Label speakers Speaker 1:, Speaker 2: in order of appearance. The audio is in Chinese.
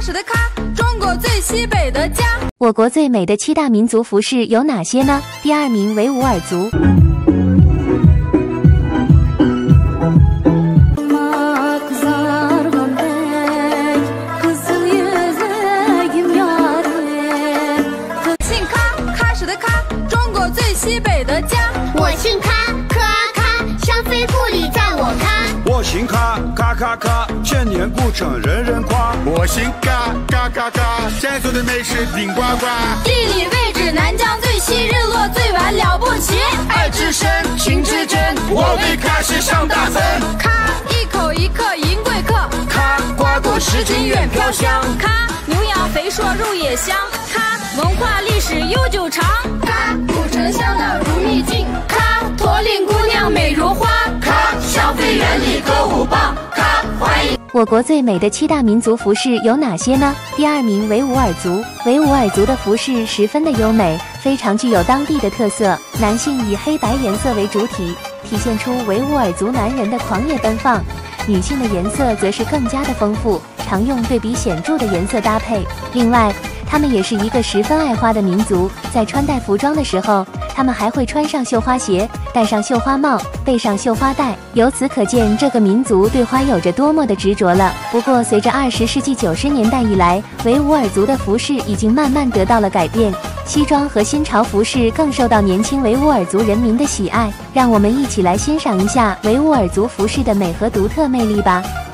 Speaker 1: 始的喀，中国最西北的家。
Speaker 2: 我国最美的7大民族服饰有哪些呢？第2名维吾尔族。
Speaker 1: 姓喀，喀什的喀，中国最西北的家。
Speaker 3: 我姓喀，科阿喀，香妃故里在我喀。
Speaker 4: 我姓喀，喀喀喀，千年古城人人夸。
Speaker 5: 我姓嘎，嘎嘎嘎，山村的美食顶呱呱。
Speaker 1: 地理位置南疆最西，日落最晚了不起。
Speaker 5: 爱之深，情之真，我为喀什上大坟。
Speaker 1: 喀，一口一克银贵客。
Speaker 5: 喀，瓜果10斤远飘香。
Speaker 1: 喀，牛羊肥硕入野香。喀，文化历史悠久长。喀，古城香道如秘境。喀，驼岭姑娘美如花。
Speaker 5: 喀，香妃园里歌舞棒。喀，欢迎。
Speaker 2: 我国最美的7大民族服饰有哪些呢？第2名维吾尔族。维吾尔族的服饰十分的优美，非常具有当地的特色。男性以黑白颜色为主体，体现出维吾尔族男人的狂野奔放；女性的颜色则是更加的丰富，常用对比显著的颜色搭配。另外，他们也是一个十分爱花的民族，在穿戴服装的时候，他们还会穿上绣花鞋，戴上绣花帽，背上绣花带，由此可见这个民族对花有着多么的执着了。不过，随着20世纪90年代以来，维吾尔族的服饰已经慢慢得到了改变，西装和新潮服饰更受到年轻维吾尔族人民的喜爱。让我们一起来欣赏一下维吾尔族服饰的美和独特魅力吧。